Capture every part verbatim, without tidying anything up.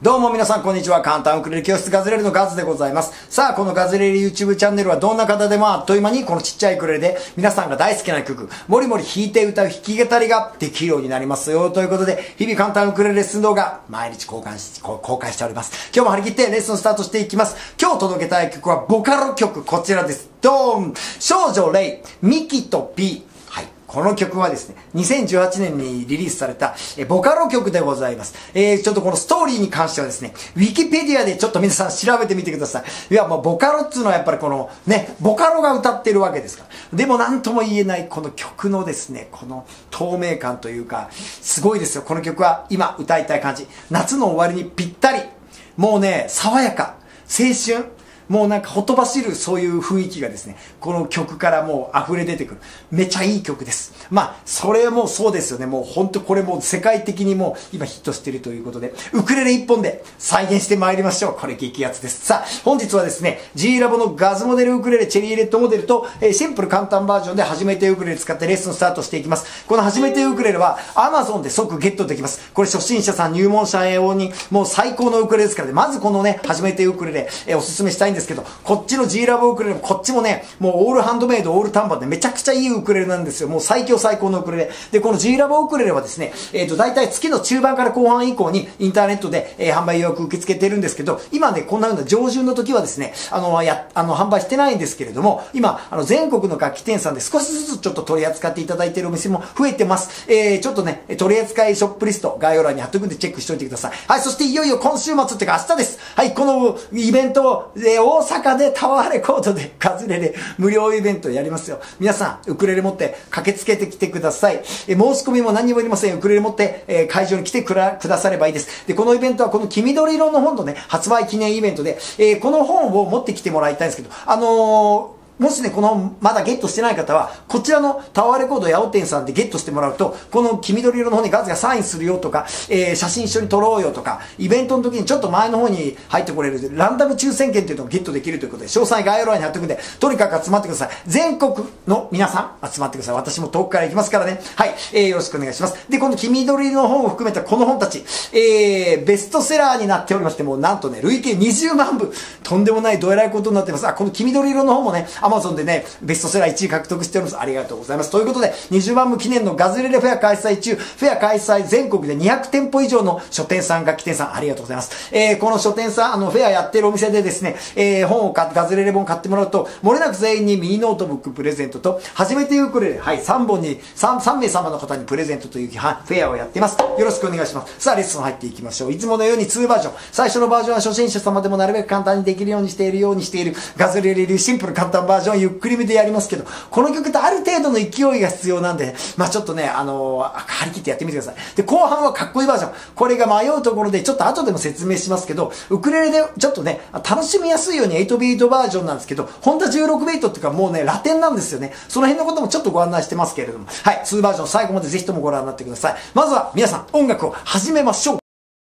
どうも皆さんこんにちは。簡単ウクレレ教室ガズレレのガズでございます。さあ、このガズレレ YouTube チャンネルはどんな方でもあっという間にこのちっちゃいウクレレで皆さんが大好きな曲、もりもり弾いて歌う弾き語りができるようになりますよ。ということで、日々簡単ウクレレレッスン動画、毎日公開し、公開しております。今日も張り切ってレッスンスタートしていきます。今日届けたい曲はボカロ曲、こちらです。ドーン！少女レイ、ミキと P。この曲はですね、にせんじゅうはちねんにリリースされたえボカロ曲でございます。えー、ちょっとこのストーリーに関してはですね、ウィキペディアでちょっと皆さん調べてみてください。いや、もうボカロっつうのはやっぱりこのね、ボカロが歌ってるわけですから。でも何とも言えないこの曲のですね、この透明感というか、すごいですよ。この曲は今歌いたい感じ。夏の終わりにぴったり。もうね、爽やか。青春。もうなんかほとばしるそういう雰囲気がですね、この曲からもう溢れ出てくる。めちゃいい曲です。まあ、それもそうですよね。もう本当これもう世界的にもう今ヒットしているということで、ウクレレ一本で再現してまいりましょう。これ激アツです。さあ、本日はですね、G ラボのガズモデルウクレレチェリーレッドモデルと、えー、シンプル簡単バージョンで初めてウクレレ使ってレッスンスタートしていきます。この初めてウクレレは Amazon で即ゲットできます。これ初心者さん、入門者用にもう最高のウクレレですからね、まずこのね、初めてウクレレ、えー、おすすめしたいんですけど、こっちの G ラボウクレレもこっちもね、もうオールハンドメイド、オールタンバンでめちゃくちゃいいウクレレなんですよ。もう最強最高のウクレレ。で、この G ラボウクレレはですね、えっと、大体月の中盤から後半以降にインターネットで、えー、販売予約受け付けてるんですけど、今ね、こんなような上旬の時はですね、あの、や、あの、販売してないんですけれども、今、あの、全国の楽器店さんで少しずつちょっと取り扱っていただいているお店も増えてます。えー、ちょっとね、取り扱いショップリスト、概要欄に貼っとくんでチェックしておいてください。はい、そしていよいよ今週末っていうか明日です。はい、このイベントを、えー、大阪でタワーレコードでガズレレ無料イベントやりますよ。皆さん、ウクレレ持って駆けつけてきてください。え、申し込みも何にもいりません。ウクレレ持って、えー、会場に来てくら、くださればいいです。で、このイベントはこの黄緑色の本のね、発売記念イベントで、えー、この本を持ってきてもらいたいんですけど、あのー、もしね、この、まだゲットしてない方は、こちらのタワーレコード八尾店さんでゲットしてもらうと、この黄緑色の方にガズがサインするよとか、えー、写真一緒に撮ろうよとか、イベントの時にちょっと前の方に入ってこれる、ランダム抽選券っていうのをゲットできるということで、詳細概要欄に貼っておくんで、とにかく集まってください。全国の皆さん、集まってください。私も遠くから行きますからね。はい、えー、よろしくお願いします。で、この黄緑の本を含めたこの本たち、えー、ベストセラーになっておりまして、もうなんとね、累計にじゅうまんぶ、とんでもないどえらいことになっています。あ、この黄緑色の本もね、Amazon でね、ベストセラーいちい獲得しております。ありがとうございます。ということで、にじゅうまんぶ記念のガズレレフェア開催中、フェア開催全国でにひゃくてんぽ以上の書店さん、楽器店さん、ありがとうございます。えー、この書店さん、あの、フェアやってるお店でですね、えー、本を買って、ガズレレ本買ってもらうと、漏れなく全員にミニノートブックプレゼントと、初めてウクレレ、はい、さんぼんに、さん、さんめい様の方にプレゼントというフェアをやっています。よろしくお願いします。さあ、レッスン入っていきましょう。いつものようににバージョン。最初のバージョンは初心者様でもなるべく簡単にできるようにしているようにしている、ガズレレ流シンプル簡単バージョン、ゆっくりめでやりますけど、この曲ってある程度の勢いが必要なんで、まあちょっとね、あのー、張り切ってやってみてください。で、後半はかっこいいバージョン。これが迷うところで、ちょっと後でも説明しますけど、ウクレレでちょっとね、楽しみやすいようにはちビートバージョンなんですけど、本当はじゅうろくビートっていうかもうね、ラテンなんですよね。その辺のこともちょっとご案内してますけれども。はい、にバージョン最後までぜひともご覧になってください。まずは皆さん、音楽を始めましょう。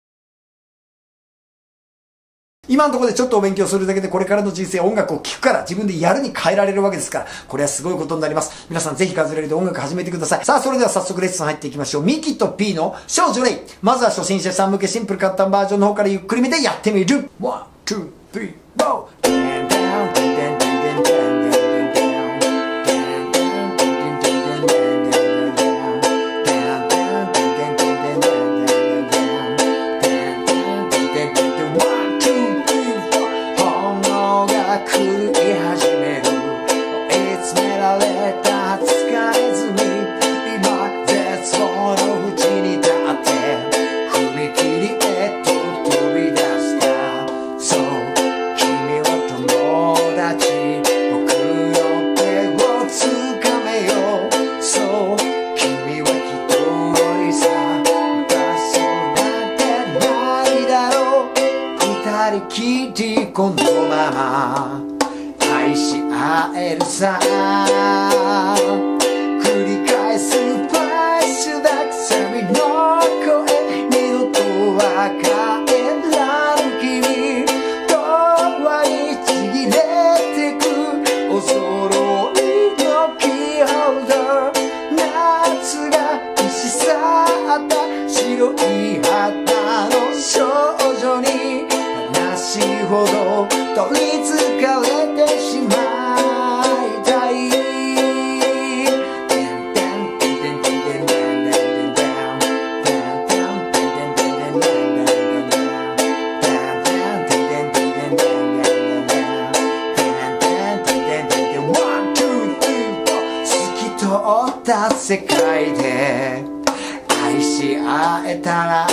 今のところでちょっとお勉強するだけでこれからの人生音楽を聴くから自分でやるに変えられるわけですから、これはすごいことになります。皆さんぜひガズレレで音楽始めてください。さあ、それでは早速レッスン入っていきましょう。ミキと P の少女レイ。まずは初心者さん向けシンプル簡単バージョンの方からゆっくりめでやってみる。ワン、ツー、スリー、ゴー。このまま愛し合えるさ、繰り返すパイスだ君の声、二度とは帰らぬ君とはちぎれてくお揃いのキーホルダー、夏が消し去った白い肌の少女に会えたら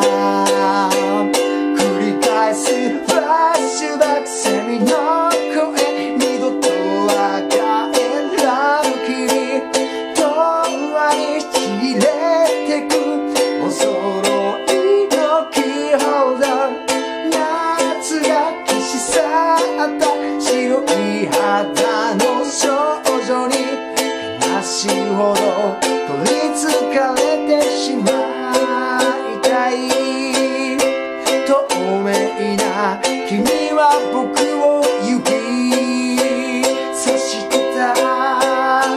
繰り返すフラッシュバックセミの声二度とは帰らぬ君永遠にちぎれてくお揃いのキーホルダー夏が消し去った白い肌の少女に悲しいほど取りつかれてしまいたい透明な君は僕を指さしてた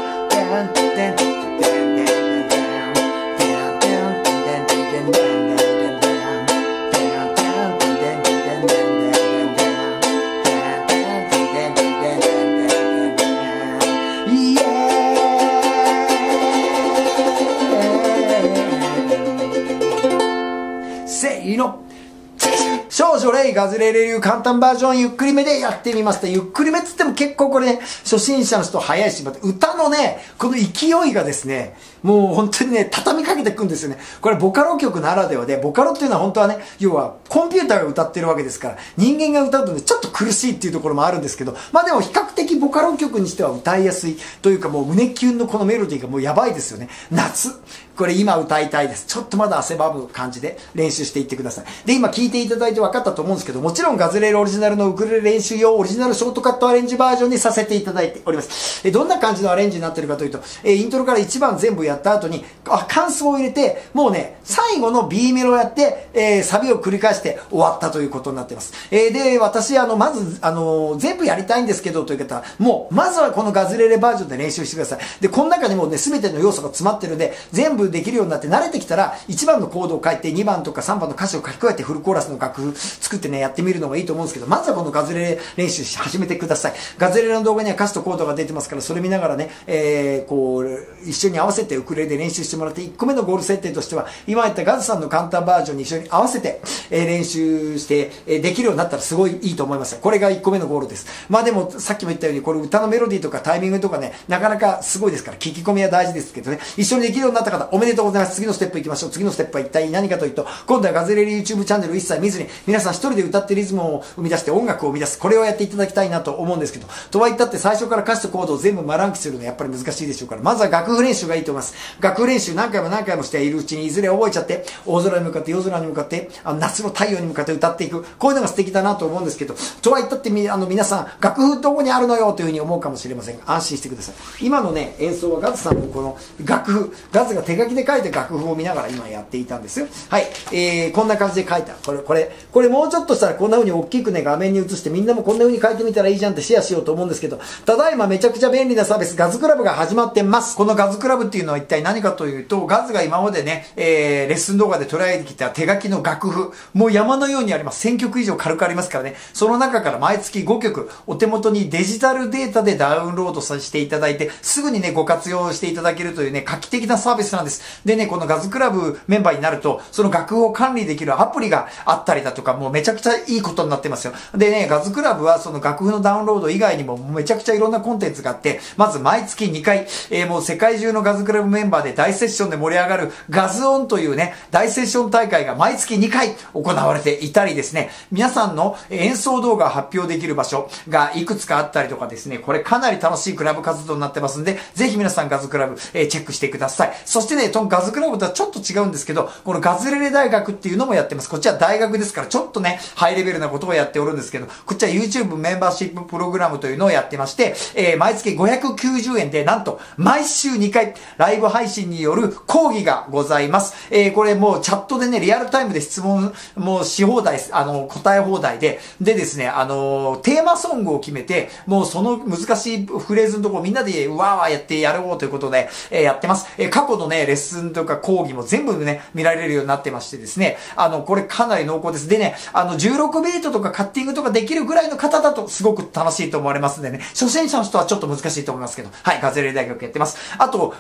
せーの少女レイガズレレ流簡単バージョンゆっくりめでやってみました。ゆっくりめっつっても結構これね、初心者の人早いし、また歌のね、この勢いがですね、もう本当にね、畳みかけていくんですよね。これボカロ曲ならではで、ボカロっていうのは本当はね、要はコンピューターが歌ってるわけですから、人間が歌うとね、ちょっと苦しいっていうところもあるんですけど、まあでも比較的ボカロ曲にしては歌いやすいというか、もう胸キュンのこのメロディーがもうやばいですよね。夏。これ今歌いたいです。ちょっとまだ汗ばむ感じで練習していってください。で、今聴いていただいて分かったと思うんですけど、もちろんガズレレオリジナルのウクレレ練習用オリジナルショートカットアレンジバージョンにさせていただいております。え、どんな感じのアレンジになってるかというと、え、イントロからいちばん全部やった後に、あ、感想を入れて、もうね、最後の B メロをやって、えー、サビを繰り返して終わったということになっています。えー、で、私、あの、まず、あのー、全部やりたいんですけど、という方は、もう、まずはこのガズレレバージョンで練習してください。で、この中にもね、すべての要素が詰まってるんで、全部できるようになって、慣れてきたら、いちばんのコードを書いて、にばんとかさんばんの歌詞を書き加えて、フルコーラスの楽譜作ってね、やってみるのがいいと思うんですけど、まずはこのガズレレ練習し始めてください。ガズレレの動画には歌詞とコードが出てますから、それ見ながらね、えー、こう、一緒に合わせてウクレレで練習してもらって、いっこめのゴール設定としては、今言ったガズさんの簡単バージョンに一緒に合わせて、えー、練習して、えー、できるようになったらすごいいいと思います。これがいっこめのゴールです。まあでも、さっきも言ったように、これ歌のメロディーとかタイミングとかね、なかなかすごいですから、聞き込みは大事ですけどね、一緒にできるようになった方、おめでとうございます。次のステップ行きましょう。次のステップは一体何かというと、今度はガズレレ YouTube チャンネルを一切見ずに、皆さん一人で歌ってリズムを生み出して音楽を生み出す。これをやっていただきたいなと思うんですけど、とは言ったって最初から歌詞とコードを全部丸暗記するのはやっぱり難しいでしょうから、まずは楽譜練習がいいと思います。楽譜練習何回も何回もしているうちにいずれ覚えちゃって、大空に向かって夜空に向かって、あの夏の太陽に向かって歌っていく。こういうのが素敵だなと思うんですけど、とは言ったってみ、あの皆さん、楽譜どこにあるのよというふうに思うかもしれませんが、安心してください。今のね、演奏はガズさんのこの楽譜、ガズが手書きで書いた楽譜を見ながら今やっていたんですよ。はい。えー、こんな感じで書いた。これ、これ、これもうちょっとしたらこんな風に大きくね、画面に映してみんなもこんな風に書いてみたらいいじゃんってシェアしようと思うんですけど、ただいまめちゃくちゃ便利なサービス、ガズクラブが始まってます。このガズクラブっていうのは一体何かというと、ガズが今までね、えー、レッスン動画で捉えてきた手書きの楽譜、もう山のようにあります。せんきょく以上軽くありますからね。その中から毎月ごきょく、お手元にデジタルデータでダウンロードさせていただいて、すぐにね、ご活用していただけるというね、画期的なサービスなんです。でね、このガズクラブメンバーになると、その楽譜を管理できるアプリがあったりだとか、もうめちゃくちゃいいことになってますよ。でね、ガズクラブはその楽譜のダウンロード以外にもめちゃくちゃいろんなコンテンツがあって、まず毎月にかい、えー、もう世界中のガズクラブメンバーで大セッションで盛り上がるガズオンというね、大セッション大会が毎月にかい行われていたりですね、皆さんの演奏動画を発表できる場所がいくつかあったりとかですね、これかなり楽しいクラブ活動になってますんで、ぜひ皆さんガズクラブ、えー、チェックしてください。そしてね、このガズクラブとはちょっと違うんですけど、このガズレレ大学っていうのもやってます。こっちは大学ですから、ちょっとね、ハイレベルなことをやっておるんですけど、こっちは YouTube メンバーシッププログラムというのをやってまして、えー、毎月ごひゃくきゅうじゅうえんで、なんと、毎週にかい、ライブ配信による講義がございます。えー、これもうチャットでね、リアルタイムで質問もし放題、あの、答え放題で、でですね、あの、テーマソングを決めて、もうその難しいフレーズのところみんなでわーわーやってやろうということで、えー、やってます。えー、過去のね、レッスンとか講義も全部ね、見られるようになってましてですね、あの、これかなり濃厚です。でね、あの、じゅうろくビートとかカッティングとかできるぐらいの方だとすごく楽しいと思われますんでね、初心者の人はちょっと難しいと思いますけど、はい、ガズレレ大学やってます。あと、毎朝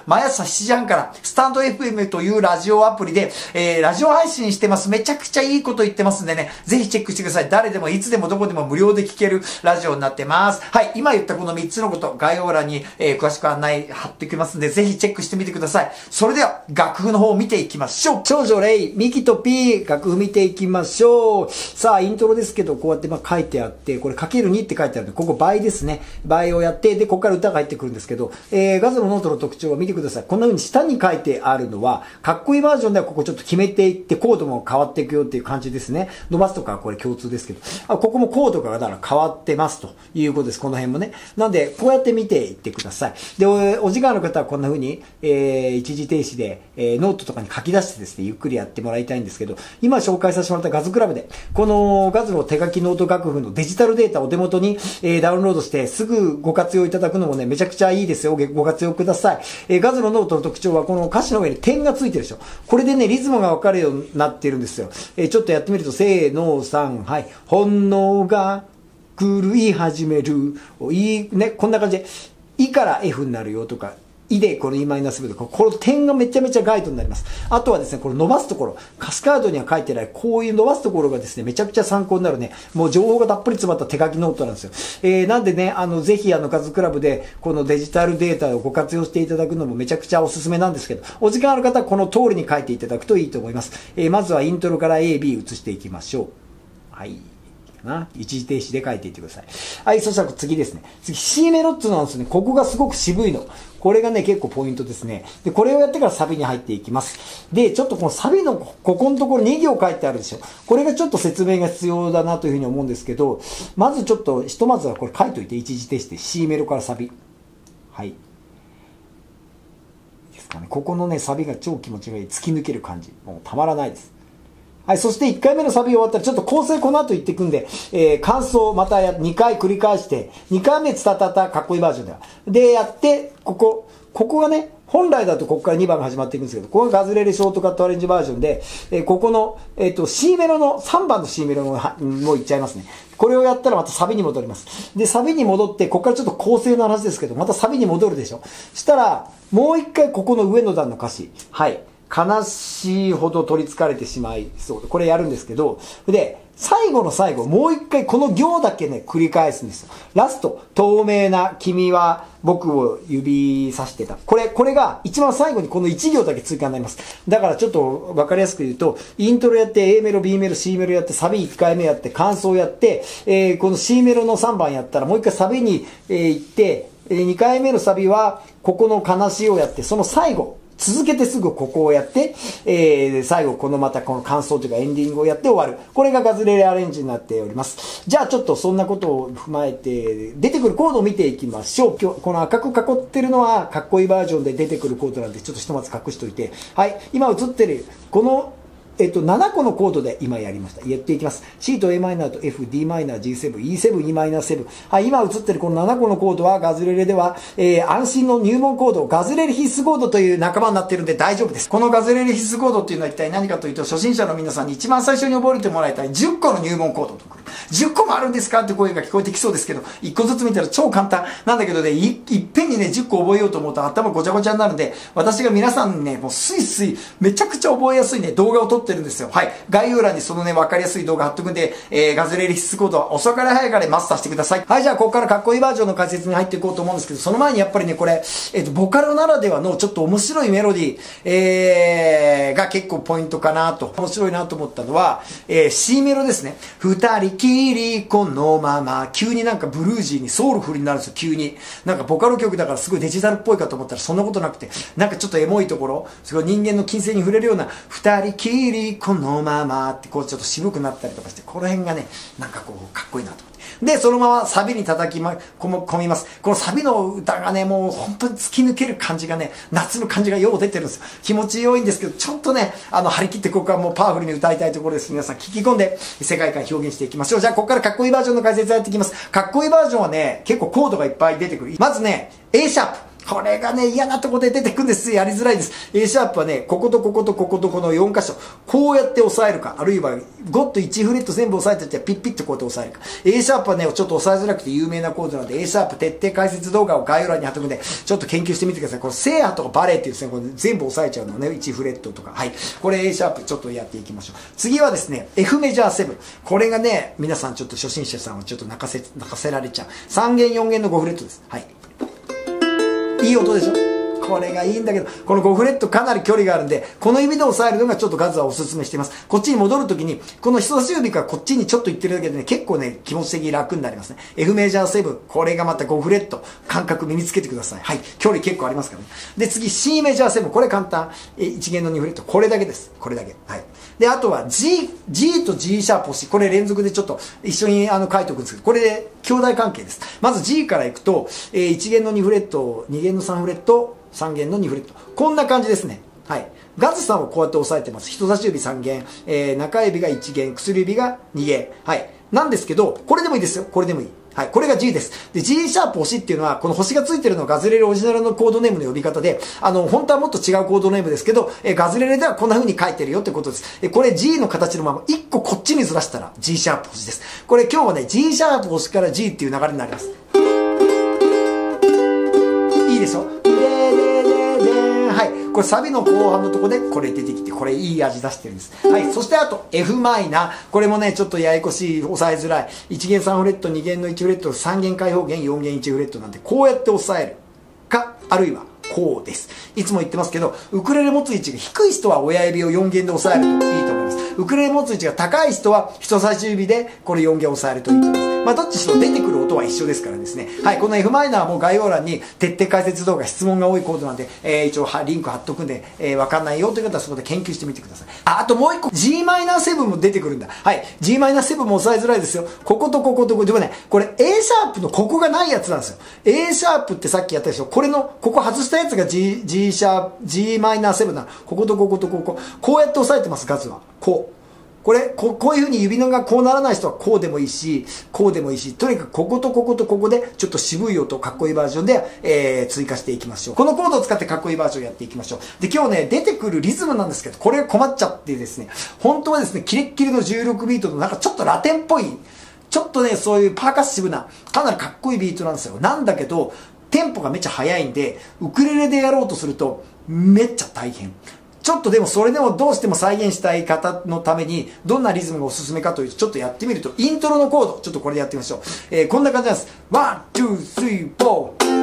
朝しちじはんから、スタンド エフエム というラジオアプリで、えー、ラジオ配信してます。めちゃくちゃいいこと言ってますんでね、ぜひチェックしてください。誰でもいつでもどこでも無料で聞けるラジオになってます。はい、今言ったこのみっつのこと、概要欄に、えー、詳しく案内貼っておきますんで、ぜひチェックしてみてください。それでは、楽譜の方を見ていきましょう。長女レイ、ミキとピー、楽譜見ていきましょう。さあ、イントロですけど、こうやってまあ書いてあって、これかけるにって書いてあるんで、ここ倍ですね。倍をやって、で、ここから歌が入ってくるんですけど、えー、ガズのノートの特徴を見てください。こんな風に下に書いてあるのは、かっこいいバージョンではここちょっと決めていって、コードも変わっていくよっていう感じですね。伸ばすとかはこれ共通ですけど、あ、ここもコードがだから変わってますということです。この辺もね。なんで、こうやって見ていってください。で、お, お時間ある方はこんな風に、えー、一時停止で、えー、ノートとかに書き出してですね、ゆっくりやってもらいたいんですけど、今紹介させてもらったガズクラブで、このガズの手書きノート楽譜のデジタルデータをお手元に、えー、ダウンロードしてすぐご活用いただくのもね、めちゃくちゃいいですよ。ご活用ください。えー、ガズのノートの特徴はこの歌詞の上に点がついてるでしょ。これでね、リズムがわかるようになってるんですよ。えー、ちょっとやってみると、せーの、さん、はい。本能が狂い始める。いい、ね、こんな感じで、いから F になるよとか、いでこの イーマイナスブとか、この点がめちゃめちゃガイドになります。あとはですね、この伸ばすところ、カスカードには書いてない、こういう伸ばすところがですね、めちゃくちゃ参考になるね、もう情報がたっぷり詰まった手書きノートなんですよ。えー、なんでね、あの、ぜひあの、ガズクラブで、このデジタルデータをご活用していただくのもめちゃくちゃおすすめなんですけど、お時間ある方はこの通りに書いていただくといいと思います。えー、まずはイントロから A、B 移していきましょう。はい。な一時停止で書いていってください。はい、そしたら次ですね。次、C メロっていうのなんですね。ここがすごく渋いの。これがね、結構ポイントですね。で、これをやってからサビに入っていきます。で、ちょっとこのサビのここのところに行書いてあるでしょ。これがちょっと説明が必要だなというふうに思うんですけど、まずちょっと、ひとまずはこれ書いといて、一時停止で C メロからサビ。はい。いいですかね。ここのね、サビが超気持ちがいい。突き抜ける感じ。もうたまらないです。はい、そしていっかいめのサビ終わったら、ちょっと構成この後言っていくんで、えー、感想またやにかい繰り返して、にかいめツタタタかっこいいバージョンでは。で、やって、ここ、ここがね、本来だとここからにばんが始まっていくんですけど、ここがガズレレショートカットアレンジバージョンで、えー、ここの、えっと、C メロの、さんばんの C メロのもういっちゃいますね。これをやったらまたサビに戻ります。で、サビに戻って、ここからちょっと構成の話ですけど、またサビに戻るでしょ。したら、もう一回ここの上の段の歌詞。はい。悲しいほど取り憑かれてしまいそう。これやるんですけど、で、最後の最後、もう一回この行だけね、繰り返すんですよ。ラスト、透明な君は僕を指さしてた。これ、これが一番最後にこのいち行だけ追加になります。だからちょっとわかりやすく言うと、イントロやって A メロ、B メロ、C メロやって、サビいっかいめやって、感想やって、えー、この C メロのさんばんやったら、もう一回サビに、えー、行って、えー、にかいめのサビは、ここの悲しいをやって、その最後、続けてすぐここをやって、えー、最後このまたこの感想というかエンディングをやって終わる。これがガズレレアレンジになっております。じゃあちょっとそんなことを踏まえて、出てくるコードを見ていきましょう。今日、この赤く囲ってるのはかっこいいバージョンで出てくるコードなんで、ちょっとひとまず隠しといて。はい、今映ってる、この、えっと、ななこのコードで今やりました。やっていきます。C と Am と F、Dm、ジーセブン、イーセブン、イーマイナスセブン。はい、今映ってるこのななこのコードはガズレレでは、えー、安心の入門コード、ガズレレ必須コードという仲間になっているんで大丈夫です。このガズレレ必須コードっていうのは一体何かというと、初心者の皆さんに一番最初に覚えてもらいたいじゅっこの入門コードと。じゅっこもあるんですかって声が聞こえてきそうですけど、いっこずつ見たら超簡単なんだけどね、い, いっぺんにね、じゅっこ覚えようと思うと頭ごちゃごちゃになるんで、私が皆さんにね、もうスイスイ、めちゃくちゃ覚えやすいね、動画を撮ってるんですよ。はい。概要欄にそのね、わかりやすい動画貼っとくんで、えー、ガズレレ必須コードは遅かれ早かれマスターしてください。はい、じゃあここからかっこいいバージョンの解説に入っていこうと思うんですけど、その前にやっぱりね、これ、えっと、ボカロならではのちょっと面白いメロディー、えー、が結構ポイントかなと、面白いなと思ったのは、えー、C メロですね。二人きりこのまま、急になんかブルージーにソウルフルになるんですよ、急に。なんかボカロ曲だからすごいデジタルっぽいかと思ったらそんなことなくて、なんかちょっとエモいところ、すごい人間の金星に触れるような、二人きりこのままってこうちょっと渋くなったりとかして、この辺がね、なんかこうかっこいいなと思って。で、そのままサビに叩きま、込みます。このサビの歌がね、もう本当に突き抜ける感じがね、夏の感じがよう出てるんですよ。気持ちよいんですけど、ちょっとね、あの、張り切ってここはもうパワフルに歌いたいところです。皆さん聞き込んで世界観表現していきましょう。じゃあ、ここからかっこいいバージョンの解説やっていきます。かっこいいバージョンはね、結構コードがいっぱい出てくる。まずね、A シャープ。 これがね、嫌なとこで出てくるんです。やりづらいです。A シャープはね、こことこことこことこのよん箇所、こうやって押さえるか、あるいはごといちフレット全部押さえてってピッピッとこうやって押さえるか。A シャープはね、ちょっと押さえづらくて有名なコードなので、A シャープ徹底解説動画を概要欄に貼っとくんで、ちょっと研究してみてください。このセーハとかバレーっていうですね、これ全部押さえちゃうのね、いちフレットとか。はい。これ A シャープちょっとやっていきましょう。次はですね、F メジャーセブン。これがね、皆さんちょっと初心者さんはちょっと泣かせ、泣かせられちゃう。さん弦よん弦のごフレットです。はい。いい音でしょ？これがいいんだけど、このごフレットかなり距離があるんで、この指で押さえるのがちょっとガズはおすすめしています。こっちに戻るときに、この人差し指がこっちにちょっと行ってるだけでね、結構ね、気持ち的に楽になりますね。F メジャーセブン。これがまたごフレット。感覚身につけてください。はい。距離結構ありますからね。で、次 C メジャーセブン。これ簡単。いち弦のにフレット。これだけです。これだけ。はい。で、あとは G、G と G シャープ押し。これ連続でちょっと一緒にあの書いておくんですけど、これで兄弟関係です。まず G から行くと、えー、いち弦のにフレット、に弦のさんフレット、さん弦のにフレット。こんな感じですね。はい。ガズさんはこうやって押さえてます。人差し指さん弦、えー、中指がいち弦、薬指がに弦。はい。なんですけど、これでもいいですよ。これでもいい。はい。これが G です。で、G シャープ押しっていうのは、この星がついてるのがガズレレオリジナルのコードネームの呼び方で、あの、本当はもっと違うコードネームですけど、えガズレレではこんな風に書いてるよってことです。えこれ G の形のままいっここっちにずらしたら G シャープ押しです。これ今日はね、G シャープ押しから G っていう流れになります。いいでしょ？はい。これサビの後半のとこでこれ出てきて、これいい味出してるんです。はい。そしてあと F マイナー。これもね、ちょっとややこしい、押さえづらい。いち弦さんフレット、に弦のいちフレット、さん弦開放弦、よん弦いちフレットなんで、こうやって押さえるか、あるいはこうです。いつも言ってますけど、ウクレレ持つ位置が低い人は親指をよん弦で押さえるといいと思います。ウクレレ持つ位置が高い人は人差し指でこれよん弦押さえるといいと思います。まあ、どっちしろ出てくる音は一緒ですからですね。はい、この F マイナーも概要欄に徹底解説動画、質問が多いコードなんで、えー、一応リンク貼っとくんで、えー、わかんないよという方はそこで研究してみてください。あ、あともう一個、G マイナーセブンも出てくるんだ。はい、G マイナーセブンも押さえづらいですよ。こことこことここ。でもね、これ A シャープのここがないやつなんですよ。A シャープってさっきやったでしょ。これの、ここ外したやつが G、G シャープ、G マイナーセブンなの。こことこことここ。こうやって押さえてます、ガズは。こう。これこ、こういう風に指のがこうならない人はこうでもいいし、こうでもいいし、とにかくこことこことここでちょっと渋い音、かっこいいバージョンで、えー、追加していきましょう。このコードを使ってかっこいいバージョンやっていきましょう。で、今日ね、出てくるリズムなんですけど、これ困っちゃってですね、本当はですね、キレッキレのじゅうろくビートのなんかちょっとラテンっぽい、ちょっとね、そういうパーカッシブな、かなりかっこいいビートなんですよ。なんだけど、テンポがめっちゃ速いんで、ウクレレでやろうとすると、めっちゃ大変。ちょっとでもそれでもどうしても再現したい方のためにどんなリズムがおすすめかというとちょっとやってみるとイントロのコードちょっとこれでやってみましょう、えー、こんな感じなんです。ワン、ツー、スリー、フォー。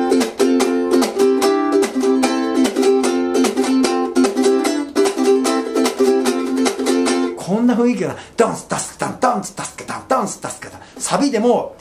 こんな雰囲気がダンスダスカダンダンスダスカダンダンスダスカダンサビでも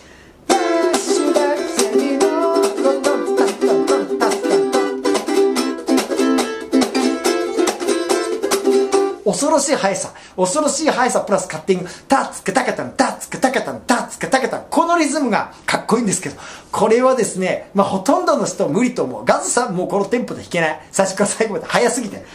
恐ろしい速さ、恐ろしい速さプラスカッティング、タッツカタカタン、タッツカタカタン、タッツカタカタン、このリズムがかっこいいんですけど、これはですね、まあほとんどの人は無理と思う。ガズさんもこのテンポで弾けない。最初から最後まで速すぎて。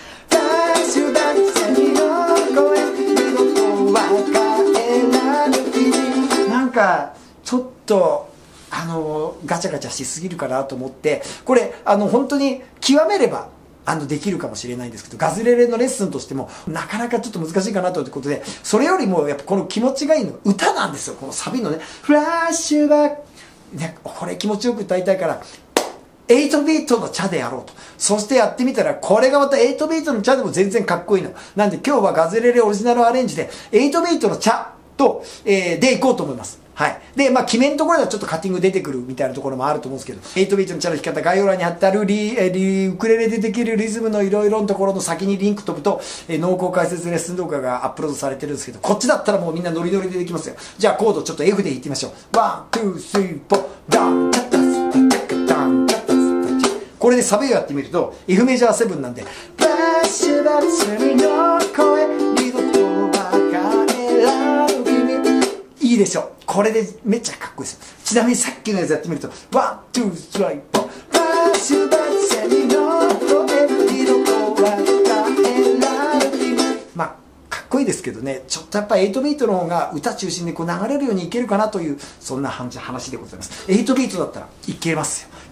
なんか、ちょっと、あの、ガチャガチャしすぎるかなと思って、これ、あの、本当に極めれば、あのできるかもしれないんですけど、ガズレレのレッスンとしてもなかなかちょっと難しいかなということで、それよりもやっぱこの気持ちがいいのが歌なんですよ。このサビのね、フラッシュバック、ね、これ気持ちよく歌いたいからエイトビートのチャでやろうと。そしてやってみたらこれがまたエイトビートのチャでも全然かっこいいの。なんで今日はガズレレオリジナルアレンジでエイトビートのチャと、えー、でいこうと思います。はい。で、まあ、決めんところではちょっとカッティング出てくるみたいなところもあると思うんですけど、エイトビートのチャの弾き方、概要欄に貼ってあるリ、えリ、ウクレレでできるリズムのいろいろのところの先にリンク飛ぶと、えー、濃厚解説レッスン動画がアップロードされてるんですけど、こっちだったらもうみんなノリノリでできますよ。じゃあコードちょっと F で弾いてみましょう。ワン、ツー、スリー、フォー、ダン、チャッタス、タタカダン、チャッタス、タチ。これでサビをやってみると、F メジャーセブンなんで、フラッシュバックスにの声、二度と分かれられいいでしょ。これでめっちゃかっこいいですよ。ちなみにさっきのやつやってみると、ワン、ツー、スリー、フォー、フラッシュバックセミの声、二度と分かれられまあ、かっこいいですけどね、ちょっとやっぱエイトビートの方が歌中心でこう流れるようにいけるかなという、そんな話でございます。エイトビートだったらいけますよ。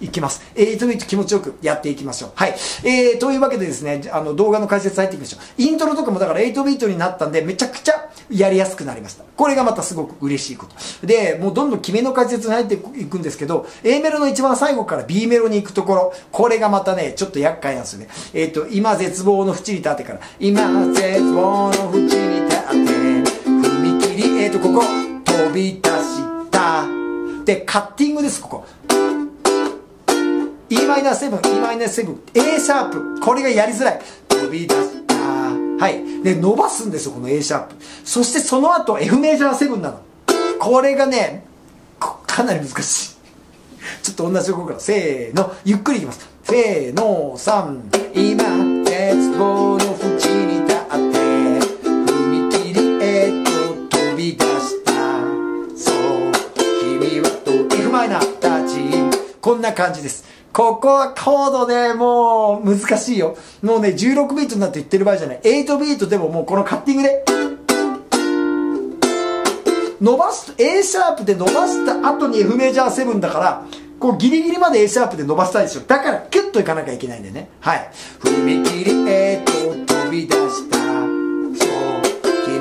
いきます。エイトビート気持ちよくやっていきましょう。はい。えー、というわけでですね、あの、動画の解説入っていきましょう。イントロとかもだからエイトビートになったんで、めちゃくちゃやりやすくなりました。これがまたすごく嬉しいこと。で、もうどんどん決めの解説に入っていくんですけど、A メロの一番最後から B メロに行くところ、これがまたね、ちょっと厄介なんですよね。えっと、今絶望の淵に立ってから、今絶望の淵に立って、踏切、えっと、ここ、飛び出した。で、カッティングです、ここ。イーマイナーセブン、イーマイナーセブン、A シャープ。これがやりづらい。飛び出した。はい。で、伸ばすんですよ、この A シャープ。そしてその後、F メジャーセブンなの。これがね、かなり難しい。ちょっと同じところから、せーの、ゆっくりいきます。せーの、さん、今、絶望の淵に立って、踏切へと飛び出した。そう、君はと F マイナータッチ。こんな感じです。ここはコードね、もう難しいよ。もうね、じゅうろくビートになって言ってる場合じゃない。はちビートでももうこのカッティングで、伸ばすと、A シャープで伸ばした後に F メジャーセブンだから、こうギリギリまで A シャープで伸ばしたいでしょ。だからキュッといかなきゃいけないんだよね。はい。踏切へと飛び出した。そう。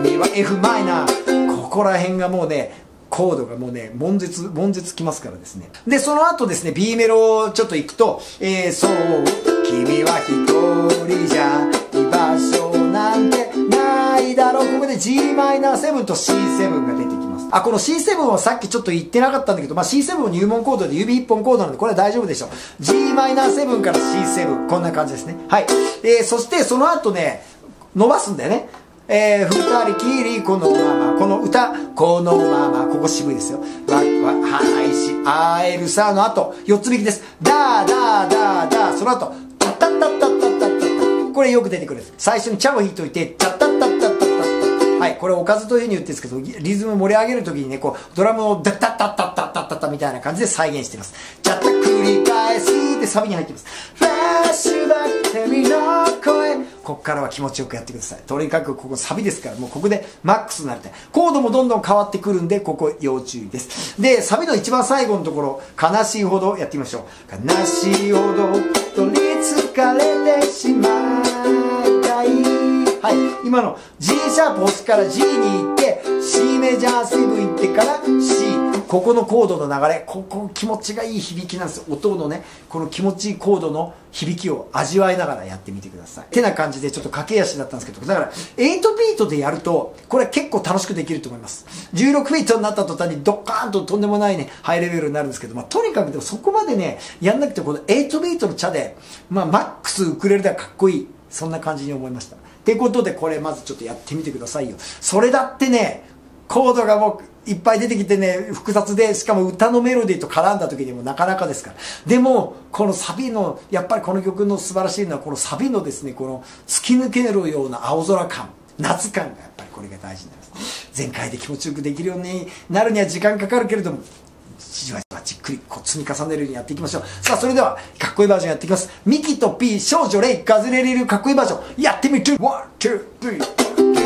君は F マイナー。ここら辺がもうね、コードがもうね、悶絶、悶絶きますからですね。で、その後ですね、B メロちょっと行くと、えー、そう、君は一人じゃ居場所なんてないだろう。ここで ジーマイナーセブンと シーセブン が出てきます。あ、この シーセブン はさっきちょっと言ってなかったんだけど、まあ シーセブン も入門コードで指一本コードなんで、これは大丈夫でしょう。ジーマイナーセブン から シーセブン。こんな感じですね。はい。えー、そしてその後ね、伸ばすんだよね。えー、二人きりこのまま、この歌、このまま、ここ渋いですよ。わ、わ、はいし、あえるさの後、四つ引きです。だーだーだーだー、その後、タッタッタッタッタッタッタッタ。これよく出てくるんです。最初にチャを弾いといて、タッタッタッタッタッタッタ。はい、これおかずというふうに言ってるんですけど、リズム盛り上げるときにね、こう、ドラムをダッタッタッタッタッタッタッタみたいな感じで再現しています。チャッタ繰り返すってサビに入っています。フラッシュバック君の声。ここからは気持ちよくやってください。とにかくここサビですから、もうここでマックスになりたい。コードもどんどん変わってくるんで、ここ要注意です。で、サビの一番最後のところ、悲しいほどやってみましょう。悲しいほど取りつかれてしまいたい。はい、今の G シャープ押しから G に行って C メジャーセブン行ってから C、 ここのコードの流れ、ここ気持ちがいい響きなんですよ。音のね、この気持ちいいコードの響きを味わいながらやってみてください。てな感じでちょっと駆け足だったんですけど、だからはちビートでやるとこれ結構楽しくできると思います。じゅうろくビートになった途端にドッカーンととんでもないねハイレベルになるんですけど、まあ、とにかくでもそこまでねやんなくて、このはちビートのチャで、まあ、マックスウクレレではかっこいい、そんな感じに思いました。ってことでこれまずちょっとやってみてくださいよ。それだってね、コードがもういっぱい出てきてね、複雑で、しかも歌のメロディーと絡んだ時にもなかなかですから。でも、このサビの、やっぱりこの曲の素晴らしいのは、このサビのですね、この突き抜けるような青空感、夏感がやっぱりこれが大事になります。全開で気持ちよくできるようになるには時間かかるけれども、じわじわじっくりこう積み重ねるようにやっていきましょう。さあ、それでは、かっこいいバージョンやっていきます。ミキと P、少女レイ、ガズレレルかっこいいバージョン、やってみて、ワン、ツー、スリー。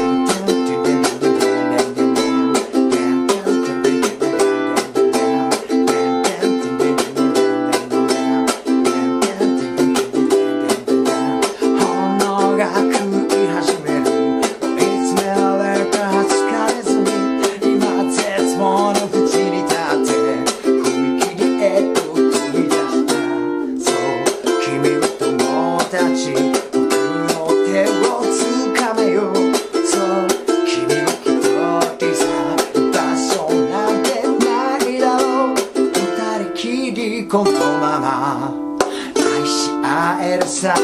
このまま愛し合えるさ、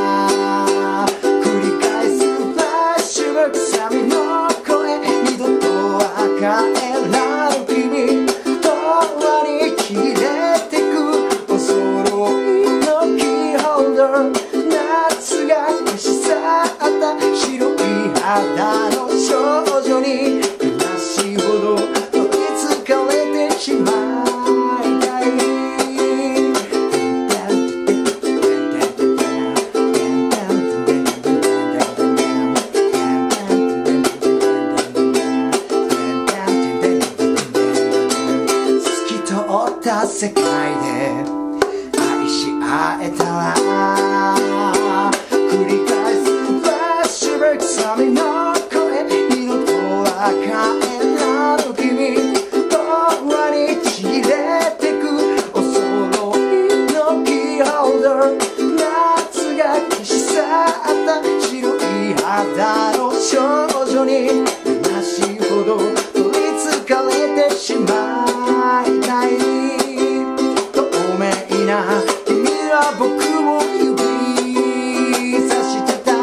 繰り返すフラッシュバック、サビの声、二度とは帰らぬ君、永遠に切れてくお揃いのキーホルダー、夏が消し去った白い肌の少女に悲しいほど取りつかれてしまう。世界で少女に悲しいほど取りつかれてしまいたい透明な君は僕を指さしてた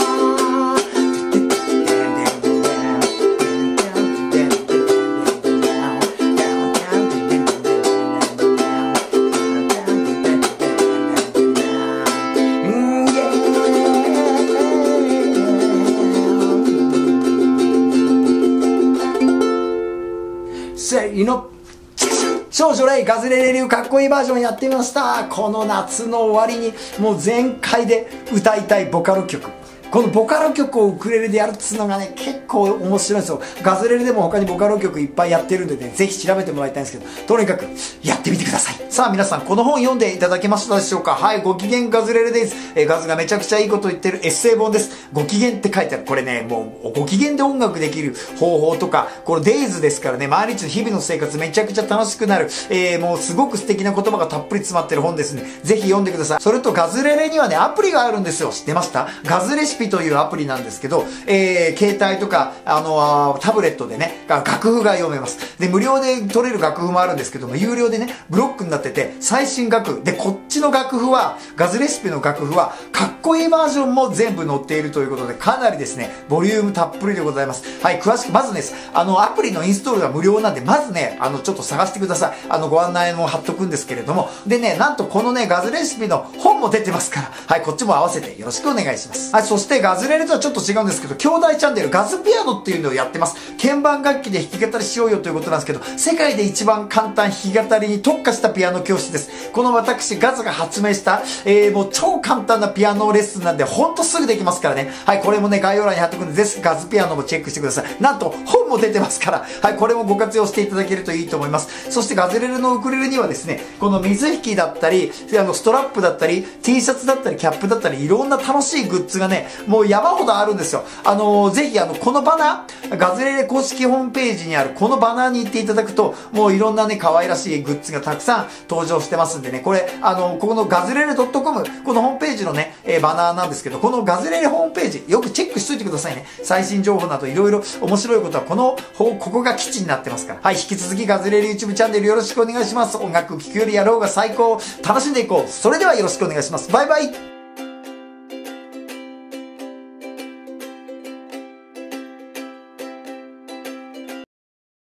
せーの少女レイガズレレ流かっこいいバージョンやってみました。この夏の終わりにもう全開で歌いたいボカロ曲、このボカロ曲をウクレレでやるっつうのがね結構面白いんですよ。ガズレレでも他にボカロ曲いっぱいやってるんでね、ぜひ調べてもらいたいんですけど、とにかくやってみてください。さあ皆さん、この本読んでいただけましたでしょうか。はい、ご機嫌ガズレレです。えー、ガズがめちゃくちゃいいこと言ってるエッセイ本です。ご機嫌って書いてある。これね、もうご機嫌で音楽できる方法とか、このデイズですからね、毎日の日々の生活めちゃくちゃ楽しくなる、えー、もうすごく素敵な言葉がたっぷり詰まってる本ですね。ぜひ読んでください。それとガズレレにはね、アプリがあるんですよ。知ってました？ガズレシピというアプリなんですけど、えー、携帯とか、あのー、タブレットでね、楽譜が読めます。で、無料で取れる楽譜もあるんですけども、有料でね、ブロックになってて、最新楽譜。で、こっちの楽譜は、ガズレシピの楽譜は、かっこいいバージョンも全部載っているということで、かなりですね、ボリュームたっぷりでございます。はい、詳しく、まずね、あの、アプリのインストールが無料なんで、まずね、あの、ちょっと探してください。あの、ご案内も貼っとくんですけれども、でね、なんとこのね、ガズレシピの本も出てますから、はい、こっちも合わせてよろしくお願いします。はい、そしてガズレレとはちょっと違うんですけど、兄弟チャンネルガズピアノっていうのをやってます。鍵盤楽器で弾き語りしようよということなんですけど、世界で一番簡単弾き語りに特化したピアノ教室です。この私ガズが発明した、えー、もう超簡単なピアノレッスンなんで、ほんとすぐできますからね。はい、これもね、概要欄に貼っておくんで、ぜひガズピアノもチェックしてください。なんと、本も出てますから、はい、これもご活用していただけるといいと思います。そしてガズレレのウクレレにはですね、この水引きだったり、あの、ストラップだったり、T シャツだったり、キャップだったり、いろんな楽しいグッズがね、もう山ほどあるんですよ。あのー、ぜひあの、このバナー、ガズレレ公式ホームページにあるこのバナーに行っていただくと、もういろんなね、可愛らしいグッズがたくさん登場してますんでね、これ、あのー、ここのガズレレ .com、このホームページのね、えー、バナーなんですけど、このガズレレホームページ、よくチェックしといてくださいね。最新情報などいろいろ面白いことは、この、ここが基地になってますから。はい、引き続きガズレレ YouTube チャンネルよろしくお願いします。音楽聴くよりやろうが最高。楽しんでいこう。それではよろしくお願いします。バイバイ。